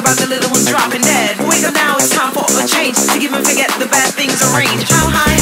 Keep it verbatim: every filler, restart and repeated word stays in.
about the little ones dropping dead. Wake up now, it's time for a change. To give and forget the bad things arranged. How high